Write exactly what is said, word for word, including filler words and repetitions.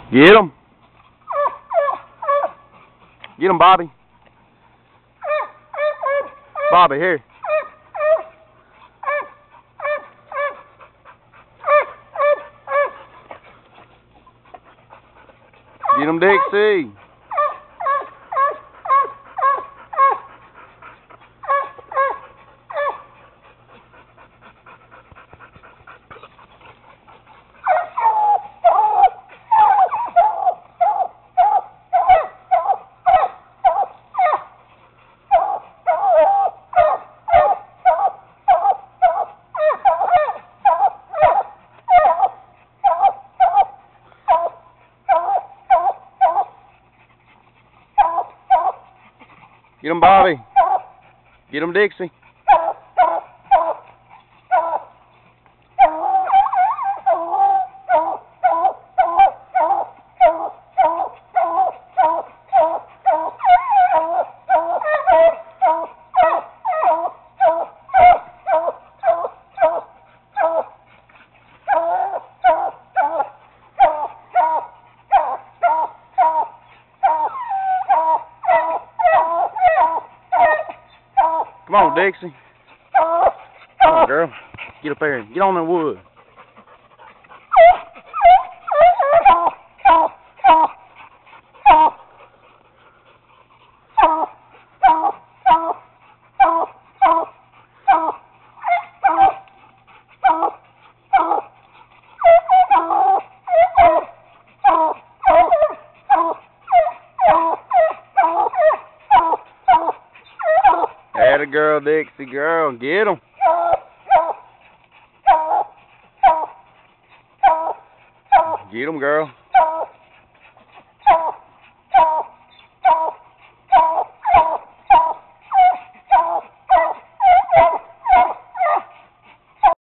Get him. Get him, Bobby. Bobby, here. Get him, Dixie. Get him, Bobby. Get him, Dixie. Come on, Dixie. Come on, girl. Get up there. Get on the wood. Atta girl, Dixie girl. Get him. Get him, girl.